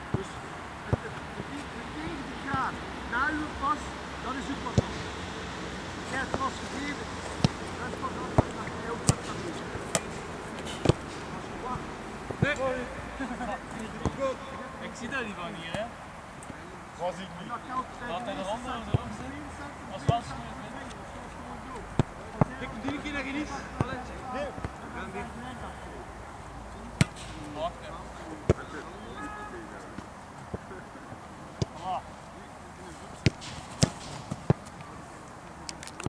Dus de tegen te gaan na uw pas, dat is uw pas. Als jij het pas gegeven, dat is pas anders dan jij ook dat kan doen. Als je wacht. Nee! Ik zie dat niet van hier, hè? Was ik niet. Laat hij de handen erop zitten. Als waarschuwing. Ik doe een keer naar Enis. Nee.